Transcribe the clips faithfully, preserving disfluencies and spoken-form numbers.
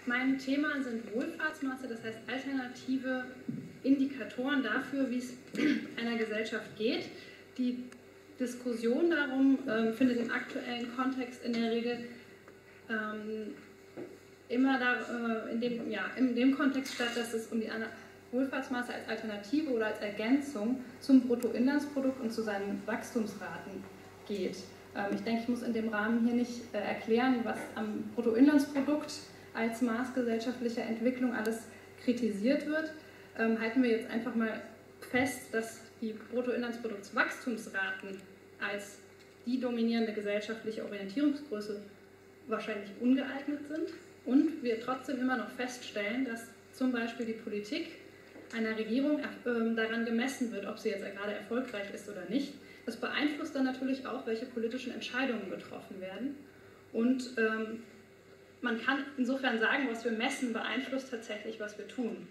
Mein Thema sind Wohlfahrtsmaße, das heißt alternative Indikatoren dafür, wie es einer Gesellschaft geht. Die Diskussion darum ähm, findet im aktuellen Kontext in der Regel ähm, immer da, äh, in, dem, ja, in dem Kontext statt, dass es um die Wohlfahrtsmaße als Alternative oder als Ergänzung zum Bruttoinlandsprodukt und zu seinen Wachstumsraten geht. Ähm, ich denke, ich muss in dem Rahmen hier nicht äh, erklären, was am Bruttoinlandsprodukt als Maß gesellschaftlicher Entwicklung alles kritisiert wird. Ähm, halten wir jetzt einfach mal fest, dass die Bruttoinlandsproduktswachstumsraten als die dominierende gesellschaftliche Orientierungsgröße wahrscheinlich ungeeignet sind und wir trotzdem immer noch feststellen, dass zum Beispiel die Politik einer Regierung äh, daran gemessen wird, ob sie jetzt gerade erfolgreich ist oder nicht. Das beeinflusst dann natürlich auch, welche politischen Entscheidungen getroffen werden und ähm, man kann insofern sagen, was wir messen, beeinflusst tatsächlich, was wir tun.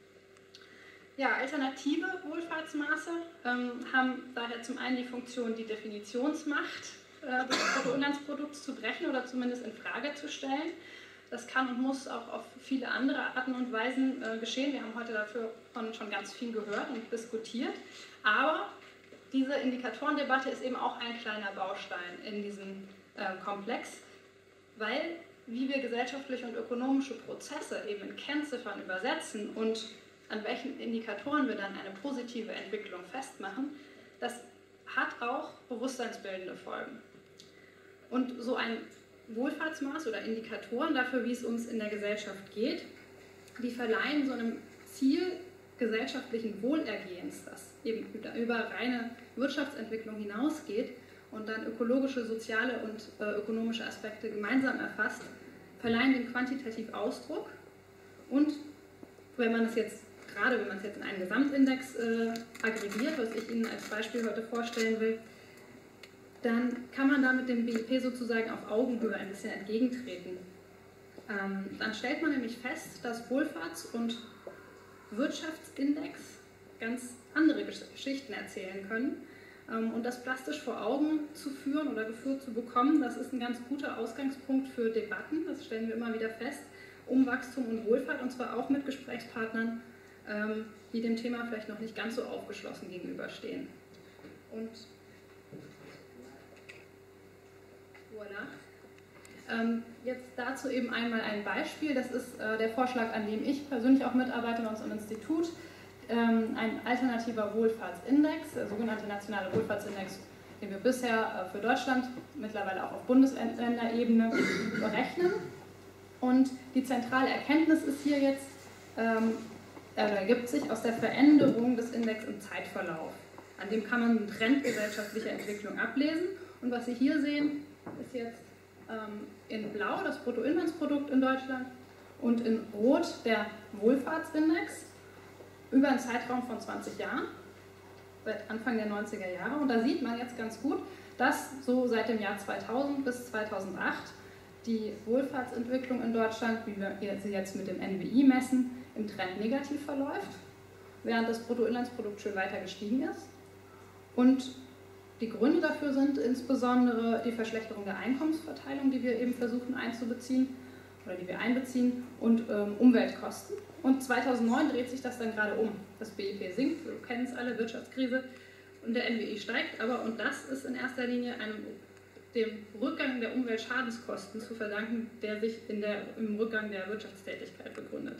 Ja, alternative Wohlfahrtsmaße ähm, haben daher zum einen die Funktion, die Definitionsmacht äh, des Bruttoinlandsprodukts zu brechen oder zumindest in Frage zu stellen. Das kann und muss auch auf viele andere Arten und Weisen äh, geschehen. Wir haben heute dafür schon ganz viel gehört und diskutiert. Aber diese Indikatorendebatte ist eben auch ein kleiner Baustein in diesem äh, Komplex, weil wie wir gesellschaftliche und ökonomische Prozesse eben in Kennziffern übersetzen und an welchen Indikatoren wir dann eine positive Entwicklung festmachen, das hat auch bewusstseinsbildende Folgen. Und so ein Wohlfahrtsmaß oder Indikatoren dafür, wie es uns in der Gesellschaft geht, die verleihen so einem Ziel gesellschaftlichen Wohlergehens, das eben über reine Wirtschaftsentwicklung hinausgeht und dann ökologische, soziale und äh, ökonomische Aspekte gemeinsam erfasst, verleihen dem quantitativ Ausdruck und wenn man es jetzt, gerade wenn man es jetzt in einen Gesamtindex äh, aggregiert, was ich Ihnen als Beispiel heute vorstellen will, dann kann man damit dem B I P sozusagen auf Augenhöhe ein bisschen entgegentreten. Ähm, dann stellt man nämlich fest, dass Wohlfahrts- und Wirtschaftsindex ganz andere Geschichten erzählen können. Und das plastisch vor Augen zu führen oder geführt zu bekommen, das ist ein ganz guter Ausgangspunkt für Debatten, das stellen wir immer wieder fest, um Wachstum und Wohlfahrt und zwar auch mit Gesprächspartnern, die dem Thema vielleicht noch nicht ganz so aufgeschlossen gegenüberstehen. Und voilà. Jetzt dazu eben einmal ein Beispiel, das ist der Vorschlag, an dem ich persönlich auch mitarbeite bei uns im Institut. Ein alternativer Wohlfahrtsindex, der sogenannte nationale Wohlfahrtsindex, den wir bisher für Deutschland, mittlerweile auch auf Bundesländerebene berechnen. Und die zentrale Erkenntnis ist hier jetzt, ähm, ergibt sich aus der Veränderung des Index im Zeitverlauf. An dem kann man einen Trend gesellschaftlicher Entwicklung ablesen. Und was Sie hier sehen, ist jetzt ähm, in Blau das Bruttoinlandsprodukt in Deutschland und in Rot der Wohlfahrtsindex über einen Zeitraum von zwanzig Jahren, seit Anfang der neunziger Jahre. Und da sieht man jetzt ganz gut, dass so seit dem Jahr zweitausend bis zweitausendacht die Wohlfahrtsentwicklung in Deutschland, wie wir sie jetzt mit dem N B I messen, im Trend negativ verläuft, während das Bruttoinlandsprodukt schön weiter gestiegen ist. Und die Gründe dafür sind insbesondere die Verschlechterung der Einkommensverteilung, die wir eben versuchen einzubeziehen, oder die wir einbeziehen, und ähm, Umweltkosten. Und zweitausendneun dreht sich das dann gerade um. Das B I P sinkt, wir kennen es alle, Wirtschaftskrise, und der N B I steigt, aber und das ist in erster Linie einem, dem Rückgang der Umweltschadenskosten zu verdanken, der sich in der, im Rückgang der Wirtschaftstätigkeit begründet.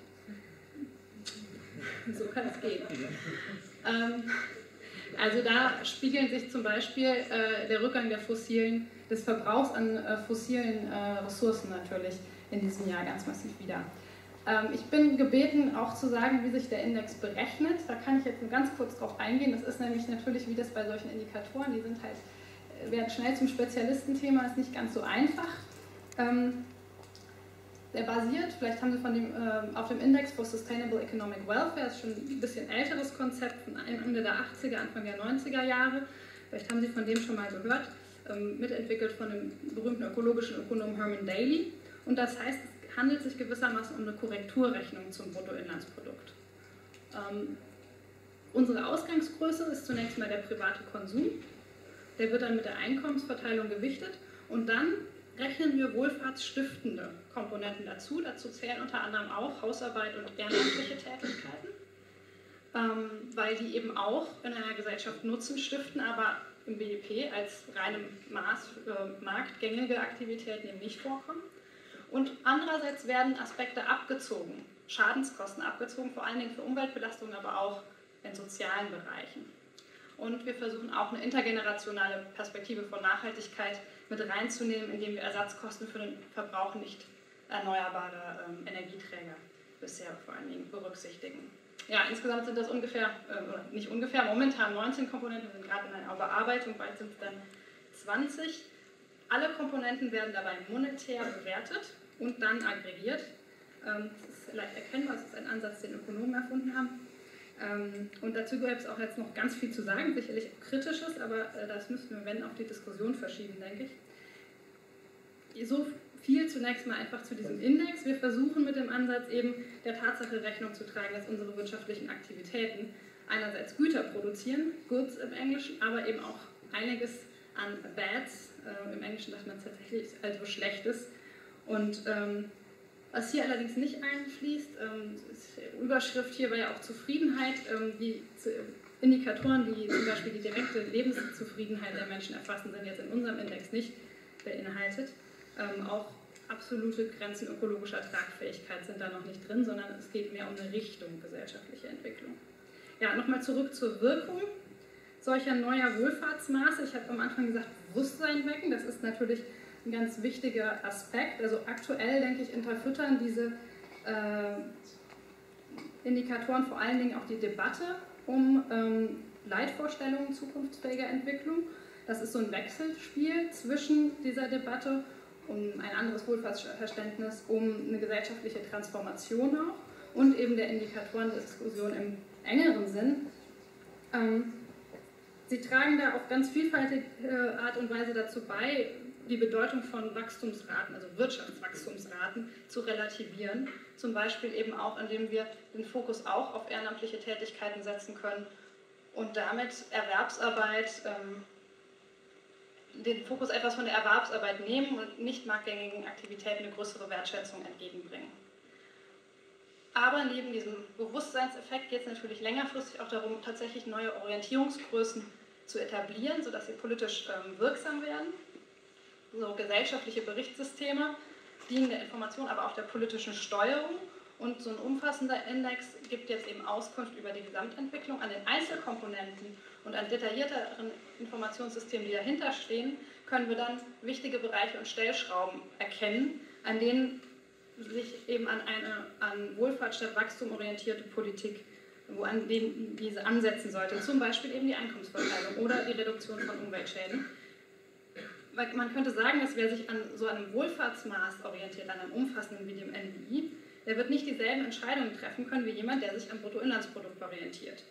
So kann es gehen. Ähm, also da spiegeln sich zum Beispiel äh, der Rückgang der fossilen, des Verbrauchs an äh, fossilen äh, Ressourcen natürlich in diesem Jahr ganz massiv wieder. Ähm, ich bin gebeten, auch zu sagen, wie sich der Index berechnet. Da kann ich jetzt nur ganz kurz drauf eingehen. Das ist nämlich natürlich, wie das bei solchen Indikatoren, die sind halt, werden schnell zum Spezialistenthema, ist nicht ganz so einfach. Ähm, der basiert, vielleicht haben Sie von dem, äh, auf dem Index for Sustainable Economic Welfare, das ist schon ein bisschen älteres Konzept von Ende der achtziger, Anfang der neunziger Jahre. Vielleicht haben Sie von dem schon mal gehört, ähm, mitentwickelt von dem berühmten ökologischen Ökonom Herman Daly. Und das heißt, es handelt sich gewissermaßen um eine Korrekturrechnung zum Bruttoinlandsprodukt. Ähm, unsere Ausgangsgröße ist zunächst mal der private Konsum. Der wird dann mit der Einkommensverteilung gewichtet und dann rechnen wir wohlfahrtsstiftende Komponenten dazu. Dazu zählen unter anderem auch Hausarbeit und ehrenamtliche Tätigkeiten, ähm, weil die eben auch in einer Gesellschaft Nutzen stiften, aber im B I P als reine Maß, äh, marktgängige Aktivitäten eben nicht vorkommen. Und andererseits werden Aspekte abgezogen, Schadenskosten abgezogen, vor allen Dingen für Umweltbelastungen, aber auch in sozialen Bereichen. Und wir versuchen auch eine intergenerationale Perspektive von Nachhaltigkeit mit reinzunehmen, indem wir Ersatzkosten für den Verbrauch nicht erneuerbarer ähm, Energieträger bisher vor allen Dingen berücksichtigen. Ja, insgesamt sind das ungefähr, äh, oder nicht ungefähr, momentan neunzehn Komponenten, wir sind gerade in einer Bearbeitung, bald sind es dann zwanzig. Alle Komponenten werden dabei monetär bewertet und dann aggregiert. Ähm, das ist leicht erkennbar, das ist ein Ansatz, den Ökonomen erfunden haben. Ähm, und dazu gibt es auch jetzt noch ganz viel zu sagen, sicherlich auch Kritisches, aber äh, das müssten wir, wenn, auf die Diskussion verschieben, denke ich. So viel zunächst mal einfach zu diesem Index. Wir versuchen mit dem Ansatz eben der Tatsache Rechnung zu tragen, dass unsere wirtschaftlichen Aktivitäten einerseits Güter produzieren, Goods im Englischen, aber eben auch einiges an Bads, äh, im Englischen sagt man es tatsächlich, also Schlechtes. Und ähm, was hier allerdings nicht einfließt, ähm, ist die Überschrift hier war ja auch Zufriedenheit, ähm, die Indikatoren, die zum Beispiel die direkte Lebenszufriedenheit der Menschen erfassen, sind jetzt in unserem Index nicht beinhaltet. Ähm, auch absolute Grenzen ökologischer Tragfähigkeit sind da noch nicht drin, sondern es geht mehr um eine Richtung gesellschaftlicher Entwicklung. Ja, nochmal zurück zur Wirkung solcher neuer Wohlfahrtsmaße. Ich habe am Anfang gesagt, Bewusstsein wecken, das ist natürlich ein ganz wichtiger Aspekt. Also aktuell, denke ich, unterfüttern diese äh, Indikatoren vor allen Dingen auch die Debatte um ähm, Leitvorstellungen zukunftsfähiger Entwicklung. Das ist so ein Wechselspiel zwischen dieser Debatte um ein anderes Wohlfahrtsverständnis, um eine gesellschaftliche Transformation auch und eben der Indikatoren der Diskussion im engeren Sinn. Ähm, sie tragen da auf ganz vielfältige Art und Weise dazu bei, die Bedeutung von Wachstumsraten, also Wirtschaftswachstumsraten, zu relativieren. Zum Beispiel eben auch, indem wir den Fokus auch auf ehrenamtliche Tätigkeiten setzen können und damit Erwerbsarbeit, ähm, den Fokus etwas von der Erwerbsarbeit nehmen und nicht marktgängigen Aktivitäten eine größere Wertschätzung entgegenbringen. Aber neben diesem Bewusstseinseffekt geht es natürlich längerfristig auch darum, tatsächlich neue Orientierungsgrößen zu etablieren, sodass sie politisch ähm, wirksam werden. So gesellschaftliche Berichtssysteme dienen der Information, aber auch der politischen Steuerung. Und so ein umfassender Index gibt jetzt eben Auskunft über die Gesamtentwicklung an den Einzelkomponenten und an detaillierteren Informationssystemen, die dahinter stehen, können wir dann wichtige Bereiche und Stellschrauben erkennen, an denen sich eben an eine an Wohlfahrt statt Wachstum orientierte Politik, wo an denen diese ansetzen sollte, zum Beispiel eben die Einkommensverteilung oder die Reduktion von Umweltschäden. Weil man könnte sagen, dass wer sich an so einem Wohlfahrtsmaß orientiert, an einem umfassenden wie dem N B I, der wird nicht dieselben Entscheidungen treffen können wie jemand, der sich am Bruttoinlandsprodukt orientiert.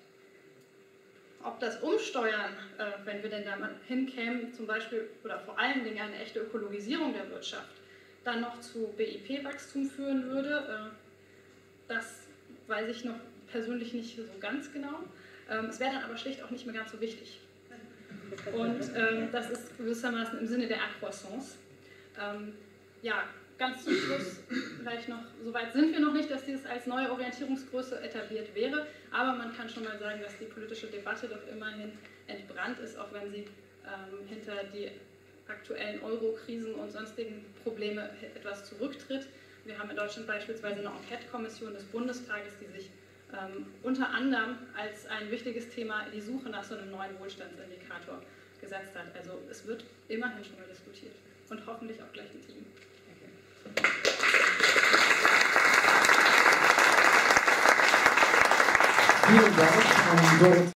Ob das Umsteuern, äh, wenn wir denn da mal hinkämen, zum Beispiel oder vor allen Dingen eine echte Ökologisierung der Wirtschaft, dann noch zu B I P-Wachstum führen würde, äh, das weiß ich noch persönlich nicht so ganz genau. Ähm, es wäre dann aber schlicht auch nicht mehr ganz so wichtig. Und ähm, das ist gewissermaßen im Sinne der Accroissance. Ähm, ja, ganz zum Schluss vielleicht noch, soweit sind wir noch nicht, dass dies als neue Orientierungsgröße etabliert wäre, aber man kann schon mal sagen, dass die politische Debatte doch immerhin entbrannt ist, auch wenn sie ähm, hinter die aktuellen Euro-Krisen und sonstigen Probleme etwas zurücktritt. Wir haben in Deutschland beispielsweise eine Enquete-Kommission des Bundestages, die sich ähm, unter anderem als ein wichtiges Thema die Suche nach so einem neuen Wohlstandsindikator gesetzt hat. Also es wird immerhin schon mal diskutiert und hoffentlich auch gleich im Team. Vielen Dank.